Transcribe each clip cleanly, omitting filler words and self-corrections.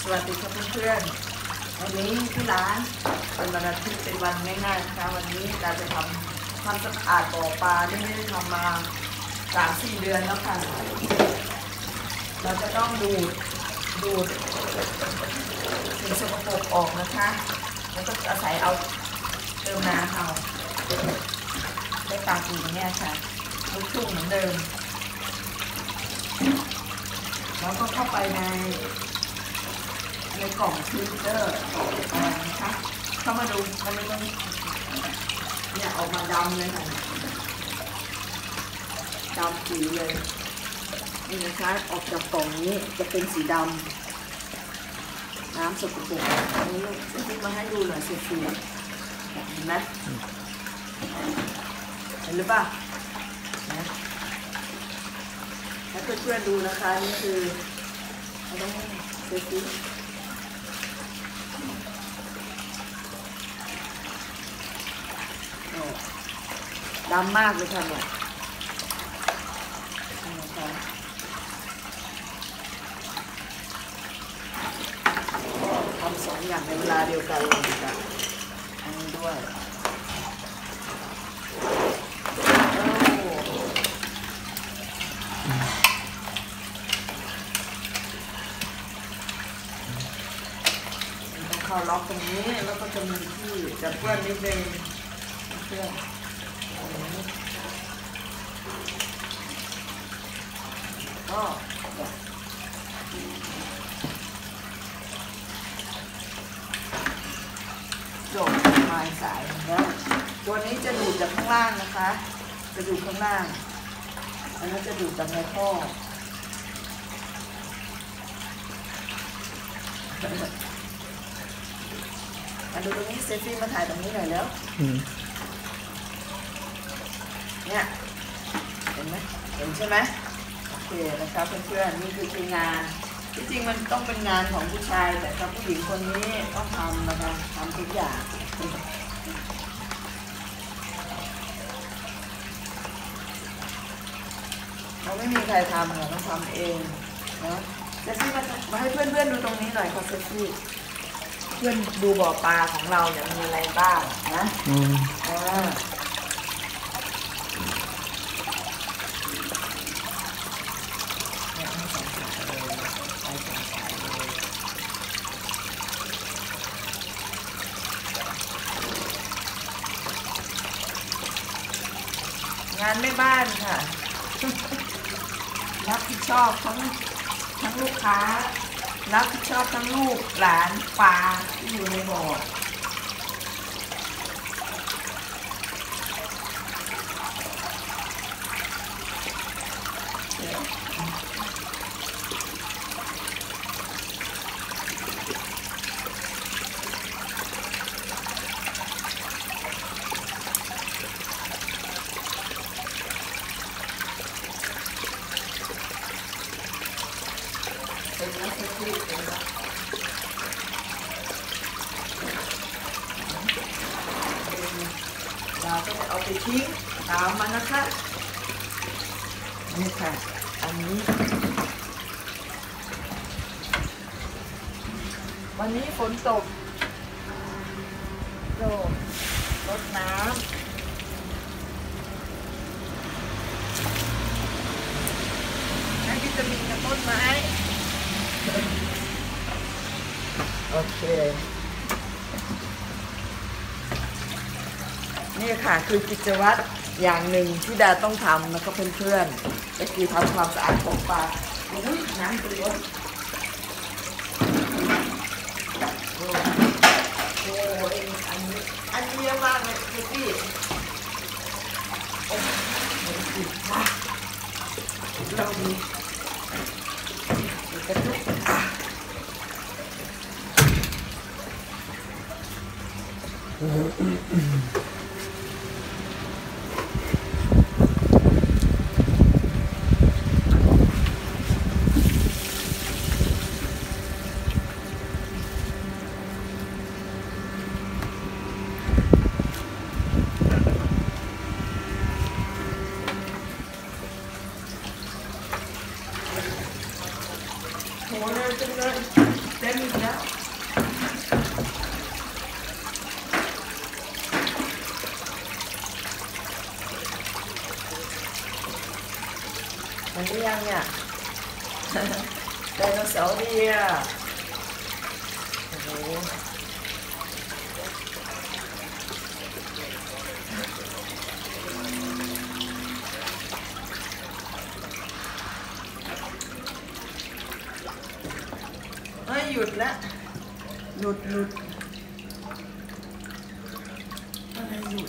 สวัสดีครับเพื่อนๆวันนี้ที่ร้านเป็นวันอาทิตย์เป็นวันง่ายๆนะคะวันนี้เราจะทำความสะอาดบ่อปลาที่ไม่ได้ทำมา3-4 เดือนแล้วค่ะเราจะต้องดูดสิ่งสกปรกออกนะคะแล้วก็อาศัยเอาเติมน้ำเอาได้ตามอีกเนี่ยค่ะลูกชุ่มเหมือนเดิมแล้วก็เข้าไปในกล่องฟิลเตอร์นะคะเข้ามาดูมันไม่ต้องเนี่ยออกมาดำเลยค่ะดำสีเลยนี่นะคะออกจากกล่องนี้จะเป็นสีดำน้ำสกปรกอันนี้ที่มาให้ดูหน่อยเสียๆเห็นไหมเห็นหรือเปล่านะให้เพื่อนๆดูนะคะนี่คือต้องเสียดำมากเลยค่ะเนี่ยทำ2 อย่างในเวลาเดียวกันเลยค่ะอันนี้ด้วยต้องเข้าล็อกตรงนี้แล้วก็จะมีที่จะเปื้อนนิดนึงเพื่อนก็จบปลายสายแล้วตัวนี้จะดูดจากข้างล่างนะคะจะดูดข้างล่างอันนั้นจะดูดจากในท่อมาดูตรงนี้เซฟี่มาถ่ายตรงนี้หน่อยแล้วเนี่ยเห็นไหมเห็นใช่ไหมโอเคนะครับเพื่อนๆนี่คือทีมงานที่จริงมันต้องเป็นงานของผู้ชายแต่กับผู้หญิงคนนี้ต้องทำนะคะทำทุกอย่างเราไม่มีใครทำเราต้องทำเองนะเซฟี่มาให้เพื่อนๆดูตรงนี้หน่อยค่ะเซฟี่เพื่อนดูบ่อปลาของเราเนี่ยมีอะไรบ้างนะงานแม่บ้านค่ะรับผิดชอบทั้งลูกค้ารับผิดชอบทั้งลูกหลานปลาที่อยู่ในบ่อเราก็จะเอาไปทิ้งตามมันนะคะนี่ค่ะอันนี้วันนี้ฝนตกรดน้ำให้วิตามินกับต้นไม้โอเคนี่ค่ะคือกิจวัตรอย่างหนึ่งที่ดาต้องทำนะคะเพื่อนๆก็คือทำความสะอาดของปลาน้ำตัวโอ้ยอันนี้เยอะมากเลยพี่โอ้ยเราดูกระตุกโหเร็วจังเลยต็มอีกแล้วมันนี่ยังเนี่ยไดโนเสาร์ดีอ่ะโอ้โหหยุดแล้วหลุดอะไรหลุด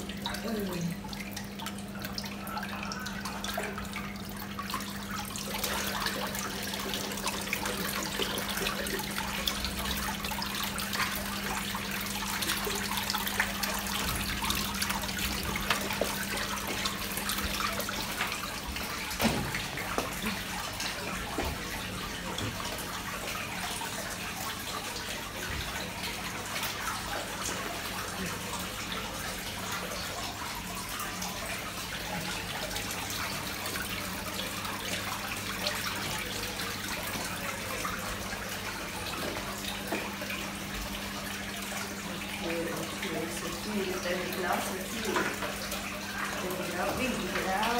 สุกี้เต็มแล้วสุกี้เต็มแล้ววิ่งอีกแล้ว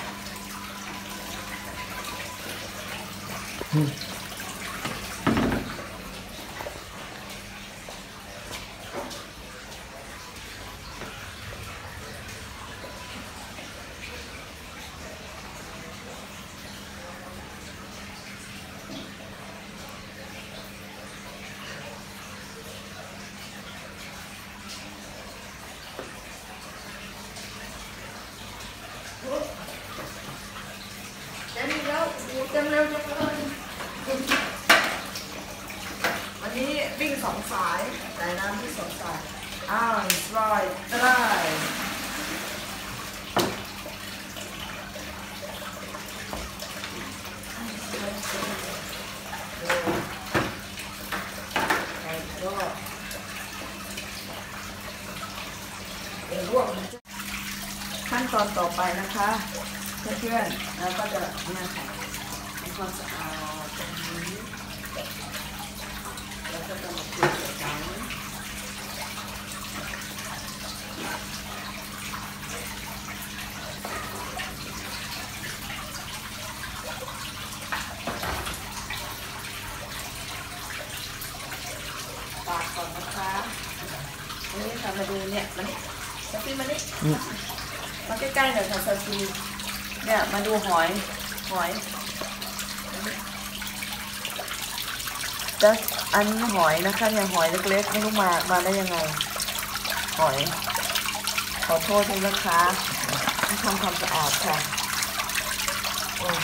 เต็มแล้วเต็มเร็วจังเลยวันนี้วิ่ง2 สายสายน้ำที่2 สายสบายได้ขั้นตอนต่อไปนะคะเพื่อนๆแล้วก็จะเนี่ยค่ะทำความสะอาดตรงนี้แล้วก็จะมาคลุกกันปาดก่อนนะคะนี่ค่ะมาดูเนี่ยมันซาซิมานี่มาใกล้ๆหน่อยค่ะซาซิเนี่ยมาดูหอยจะอันนี้หอยนะคะเนี่ยหอยเล็กๆไม่รู้มาได้ยังไงหอยขอโทษด้วยนะคะต้องทำความสะอาดค่ะโอ้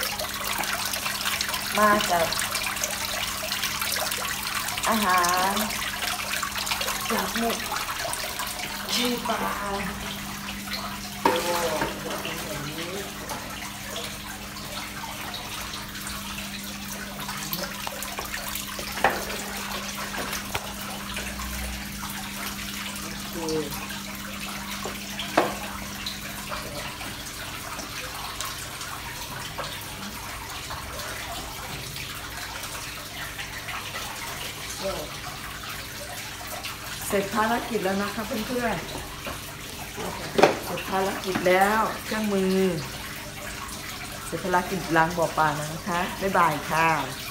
มาจากอาหารจากหมูชีปลาโอ้เป็นอย่างนี้เสร็จภารกิจแล้วนะคะเพื่อนๆเสร็จภารกิจแล้วเครื่องมือเสร็จภารกิจล้างบ่อปลานะคะบ๊ายบายค่ะ